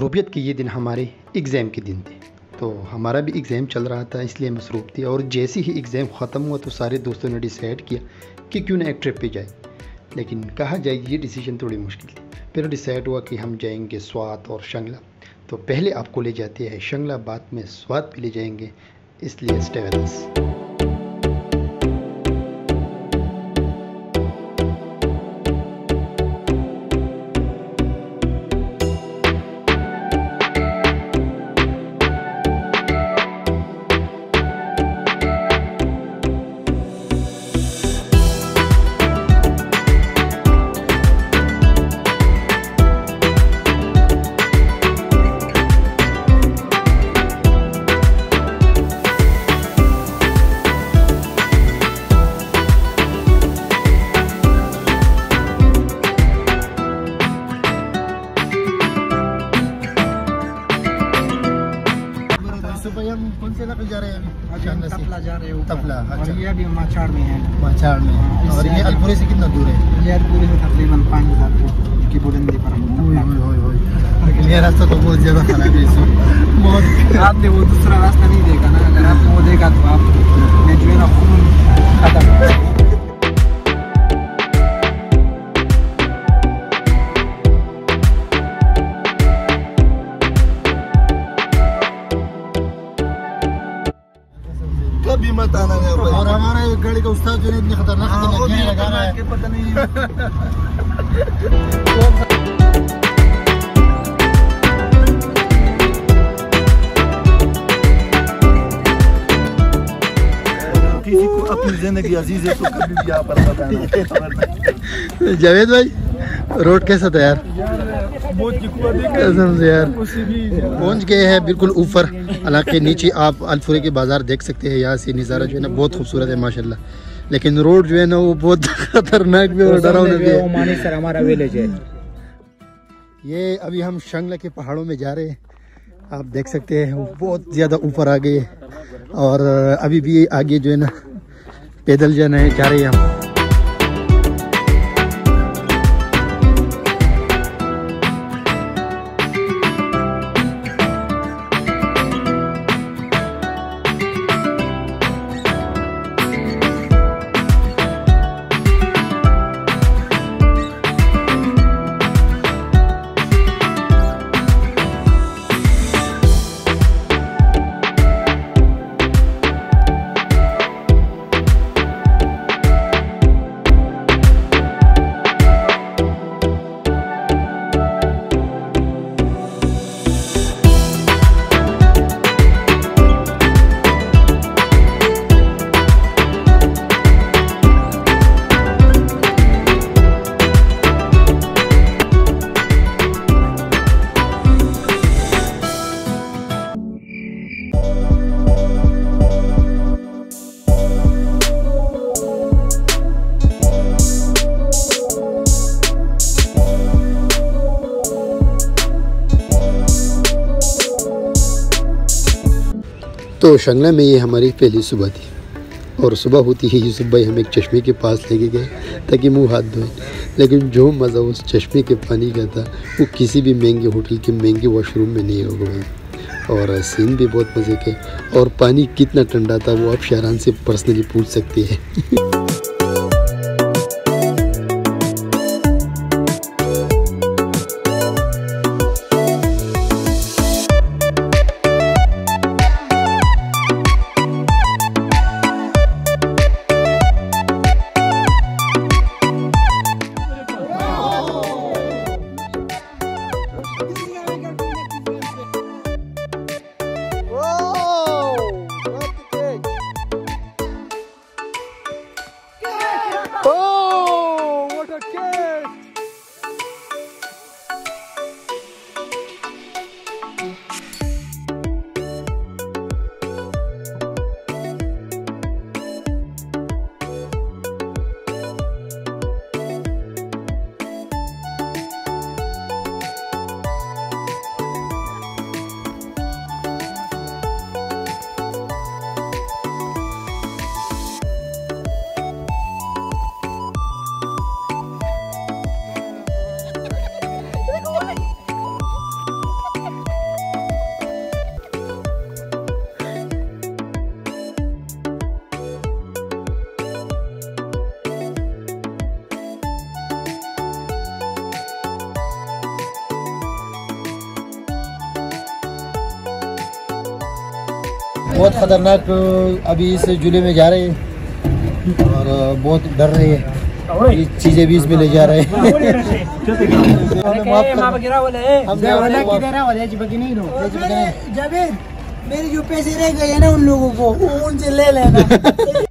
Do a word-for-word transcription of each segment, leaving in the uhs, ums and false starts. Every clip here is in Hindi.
सोबियत के ये दिन हमारे एग्ज़ाम के दिन थे, तो हमारा भी एग्ज़ाम चल रहा था, इसलिए मसरूफ़ थी। और जैसे ही एग्ज़ाम ख़त्म हुआ तो सारे दोस्तों ने डिसाइड किया कि क्यों ना एक ट्रिप पे जाए, लेकिन कहाँ जाए ये डिसीजन थोड़ी मुश्किल थी। फिर डिसाइड हुआ कि हम जाएंगे स्वात और शंगला। तो पहले आपको ले जाते हैं शंगला, बाद में स्वात पे ले जाएंगे, इसलिए स्टे विद अस। कौन से इलाके जा रहे हैं अभी? तपला जा रहे हो। तपला, अच्छा। और ये अभी माचाड़ में है। माचाड़ में। हाँ, और ये अलीपुर से कितना दूर है? ये अलीपुर से तकरीबन पाँच हज़ार की बुलंदी पर हम। ये रास्ता तो बहुत ज़्यादा खराब है इसमें। बहुत आपने वो दूसरा रास्ता नहीं देखा ना, अगर आपने वो देखा तो आप मैं जो है ना खून खत्म। कभी मत आना है। और हमारा एक गाड़ी का उस्ताद जो है इतनी खतरनाक लगा है, पता नहीं। किसी को अपनी जिंदगी अजीज है तो कभी भी यहाँ पर बताना। जावेद भाई, रोड कैसा था यार? कसम से यार पहुंच गए हैं बिल्कुल ऊपर। हालांकि नीचे आप अल्फुरे के बाजार देख सकते हैं, यहाँ से नज़ारा जो है ना बहुत खूबसूरत है माशाल्लाह, लेकिन रोड जो है ना वो बहुत खतरनाक भी और डरावना भी है। ओमानी सर हमारा विलेज है। ये अभी हम शंगला के पहाड़ों में जा रहे हैं, आप देख सकते हैं बहुत ज़्यादा ऊपर आ गए। और अभी भी आगे जो है ना पैदल जाना है, जा रहे हैं हम। तो शंगला में ये हमारी पहली सुबह थी, और सुबह होती ही यूसुफ भाई हम एक चश्मे के पास लेके गए ताकि मुंह हाथ धोएं। लेकिन जो मज़ा उस चश्मे के पानी का था वो किसी भी महंगे होटल के महंगे वॉशरूम में नहीं होगा भाई। और सीन भी बहुत मज़े के, और पानी कितना ठंडा था वो आप शारान से पर्सनली पूछ सकते हैं। बहुत ख़तरनाक अभी इस जुले में जा रहे हैं और बहुत डर रहे हैं, ये चीज़ें भी इसमें ले जा रहे हैं। मेरे जो पैसे रह गए हैं ना उन लोगों को उनसे ले लेना।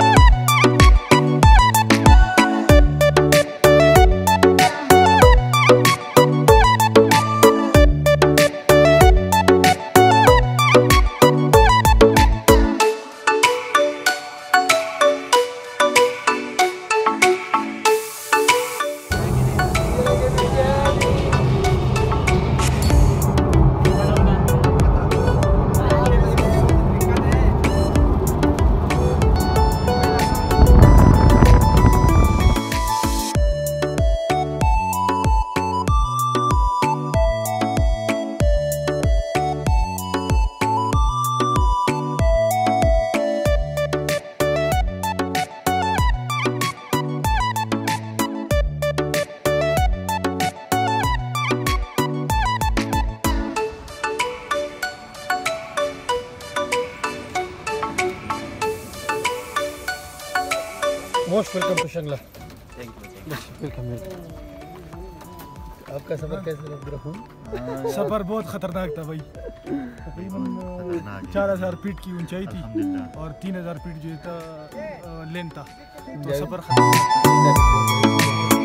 Most welcome to Shangla. Welcome welcome. आपका सफ़र कैसा रहा? सफ़र बहुत ख़तरनाक था भाई। तकरीबन चार हज़ार फीट की ऊंचाई थी और तीन हज़ार फीट जो था लेंथ था, तो सफ़र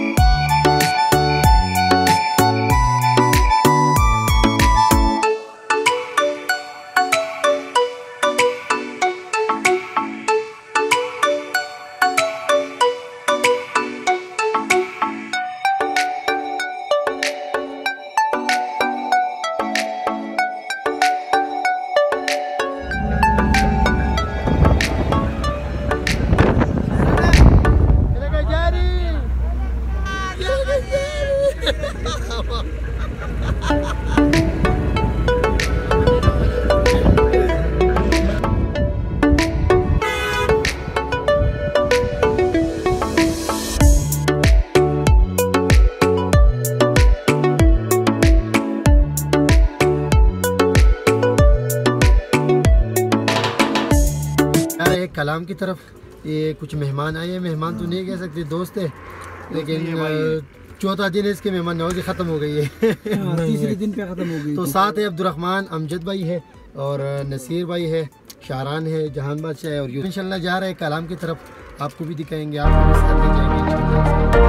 कलाम की तरफ। ये कुछ मेहमान आए हैं, मेहमान तो नहीं कह सकते, दोस्त है, लेकिन चौथा दिन इसके मेहमान नवाजी ख़त्म हो गई है। तीसरे दिन पे ख़त्म हो गई। तो साथ है अब्दुर्रहमान, अमजद भाई है और नसीर भाई है, शारान है, जहान बादशाह है और यूं इंशाल्लाह जा रहे हैं कलाम की तरफ। आपको भी दिखाएंगे, आप हमारे साथ ले जाएंगे।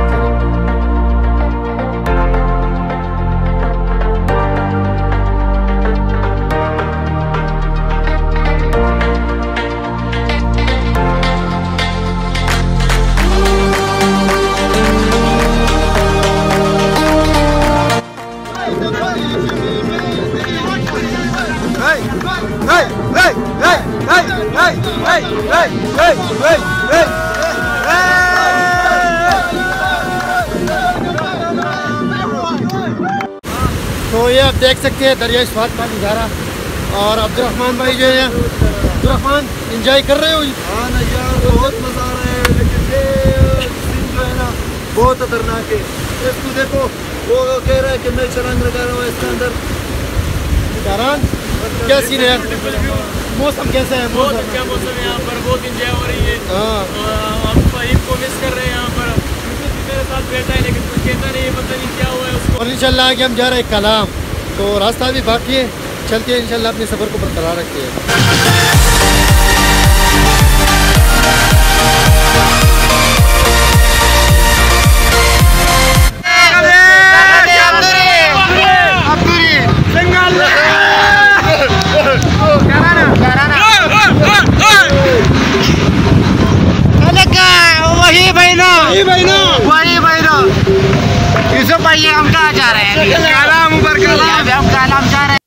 तो ये आप देख सकते हैं दरिया स्वाद का नज़ारा और अब्दुर्रहमान भाई जो है, अब्दुर्रहमान एंजॉय कर रहे हो? हाँ ना यार, बहुत मज़ा आ रहा है, लेकिन ये सीन जो है ना बहुत खतरनाक है। इसको देखो, वो कह रहा है कि मैं छलांग लगा रहा हूँ इसके अंदर। शारान क्या सीन है यार? मौसम कैसा है? बहुत अच्छा मौसम है यहाँ पर, बहुत इंजॉय हो रही है। हाँ, हम फहीम को मिस कर रहे हैं यहाँ पर। मेरे साथ बैठा है लेकिन कुछ कहता नहीं है, पता नहीं क्या हुआ है उसको। और इंशाल्लाह आगे हम जा रहे हैं कलाम, तो रास्ता भी बाकी है, चलते हैं इंशाल्लाह, अपने सफ़र को बरकरार रखते हैं। वही बहना वही बहना यूसुफ भाई, हम कहाँ जा रहे हैं? कालाम ऊपर कालाम, हम कालाम जा रहे हैं।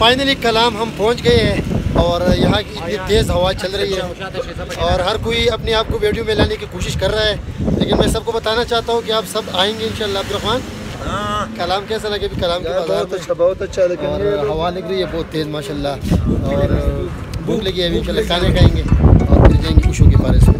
फाइनली कलाम हम पहुंच गए हैं और यहाँ की इतनी तेज़ हवा चल रही है और हर कोई अपने आप को वीडियो में लाने की कोशिश कर रहा है, लेकिन मैं सबको बताना चाहता हूँ कि आप सब आएंगे इंशाल्लाह। अब्दुर्रहमान, कलाम कैसा लगे? भी कलाम के बहुत अच्छा बहुत अच्छा, लेकिन और हवा लग रही है बहुत तेज़ माशाल्लाह, और भूख लगी है अभी, इंशाल्लाह खाने खाएंगे और फिर जाएंगे खुशों के पास में।